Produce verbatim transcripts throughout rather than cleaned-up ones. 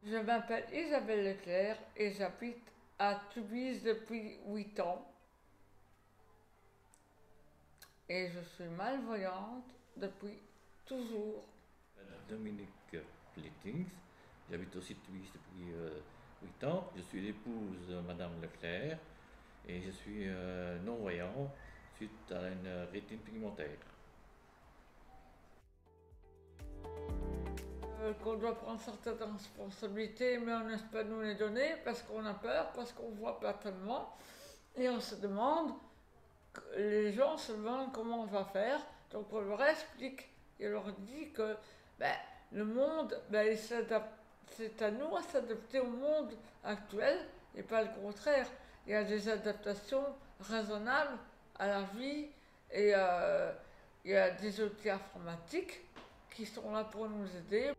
Je m'appelle Isabelle Leclerc et j'habite à Tubize depuis huit ans et je suis malvoyante depuis toujours. Dominique Plittings, j'habite aussi Tubize depuis euh, huit ans. Je suis l'épouse de Madame Leclerc et je suis euh, non-voyant suite à une rétine pigmentaire. Euh, qu'on doit prendre certaines responsabilités, mais on n'ose pas nous les donner parce qu'on a peur, parce qu'on ne voit pas tellement. Et on se demande, les gens se demandent comment on va faire. Donc on leur explique et on leur dit que ben, le monde, ben, il s'adapte. C'est à nous à s'adapter au monde actuel et pas le contraire. Il y a des adaptations raisonnables à la vie et euh, il y a des outils informatiques qui sont là pour nous aider.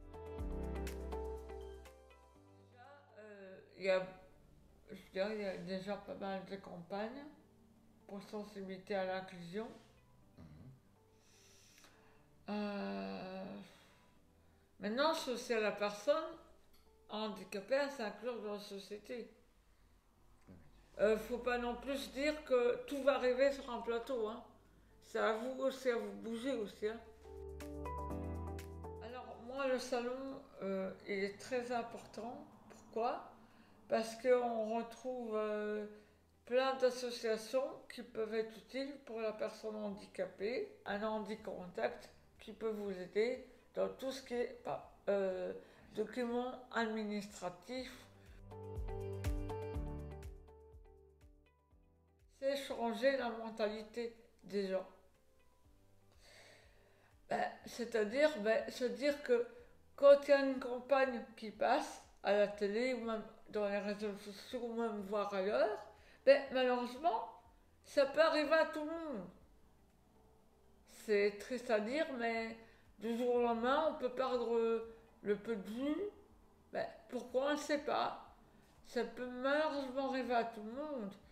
Euh, il y a, je dirais, il y a déjà pas mal de campagnes pour sensibiliser à l'inclusion. Euh, Maintenant, c'est à la personne handicapée à s'inclure dans la société. Il ne faut pas non plus dire que tout va arriver sur un plateau. Hein. C'est à vous aussi, à vous bouger aussi. Hein. Alors, moi, le salon, euh, il est très important. Pourquoi? Parce qu'on retrouve euh, plein d'associations qui peuvent être utiles pour la personne handicapée, un handicontact qui peut vous aider dans tout ce qui est bah, euh, documents administratifs. C'est changer la mentalité des gens. Ben, c'est-à-dire ben, se dire que quand il y a une campagne qui passe à la télé ou même dans les réseaux sociaux ou même voir ailleurs, ben, malheureusement, ça peut arriver à tout le monde. C'est triste à dire, mais du jour au lendemain, on peut perdre le peu de vue. Ben, pourquoi on ne sait pas. Ça peut malheureusement arriver à tout le monde.